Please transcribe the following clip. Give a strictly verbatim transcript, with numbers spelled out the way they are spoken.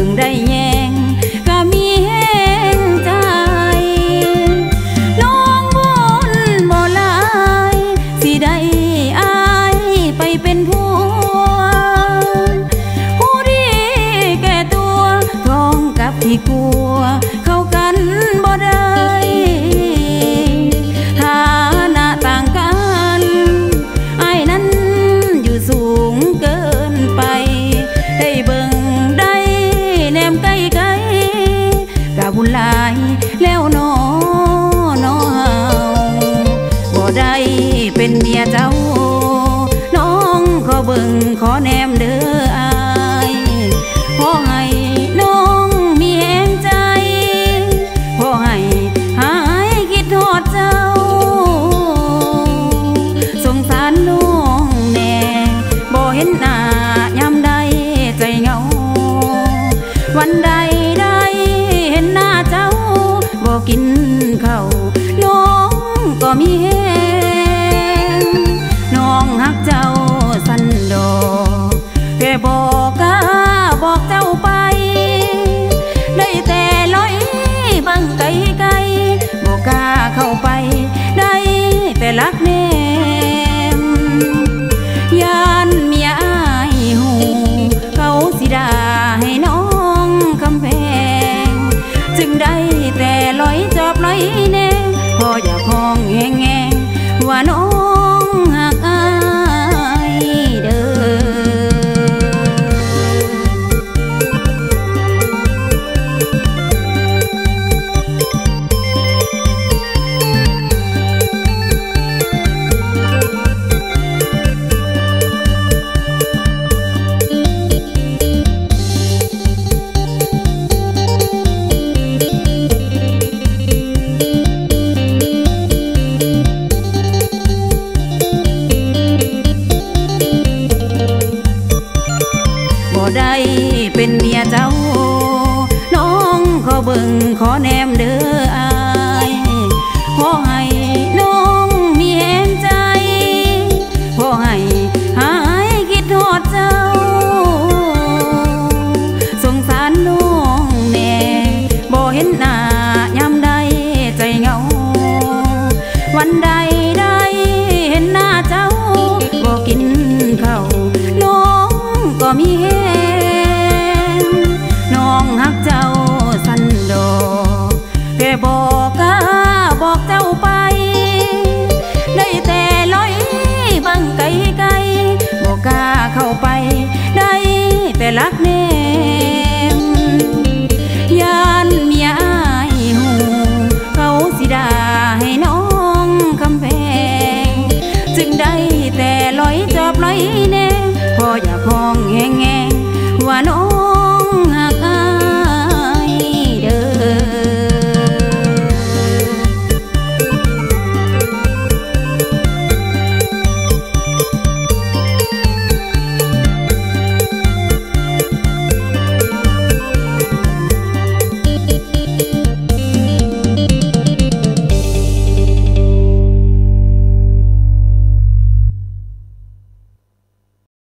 งได้แยงก็มีแห้งใจน้องบุญบ่หลายสิได้อายไปเป็นผัวผู้ดีแก่ตัวท้องกับที่กลัวเข้ากันบ่ได้ฐานะต่างกันไอ้นั้นอยู่สูงเกินไปได้เบิ่งได้แนมใกล้ไกลกะบุญหลายแล้วน้อน้อเฮาบ่ได้เป็นเมียเจ้าน้องขอเบิ่งขอแนมเด้ออายขอให้น้องมีแรงใจขอให้หายคิดทอดเจ้าสงสารน้องแน่บ่เห็นหน้ายามใดใจเหงาวันใดได้เห็นหน้าเจ้าบ่กินข้าวน้องก็มีแฮงน้องฮักเจ้าสันดอกแค่บอกกล้าบอกเจ้าไปได้แต่ลอยบังไกลไกลบอกกล้าเข้าไปได้แต่รักแนมยานเมียอายหูเขาสิด่าให้น้องคำแพงจึงได้แต่ลอยจอบลอยแนงพออยากห้องแห้งแงงว่าน้องหักอายเด้อได้เป็นเมียเจ้าน้องขอเบิ่งขอแนมเด้ออายขอให้น้องมีแรงใจขอให้หายคิดทอดเจ้าสงสารน้องแน่บ่เห็นหน้ายามใดใจเหงาวันใดได้เห็นหน้าเจ้าบ่กินข้าวน้องก็มีแฮงน้องฮักเจ้าสันดอกแค่บอกกล้าบอกเจ้าไปได้แต่ลอยบังไกลไกลบอกกล้าเข้าไปได้แต่รักแนมยานเมียอายหูเขาสิด่าให้น้องคำแพงจึงได้แต่ลอยจอบลอยแนงพออยากห้องแห้งแงงว่าน้อง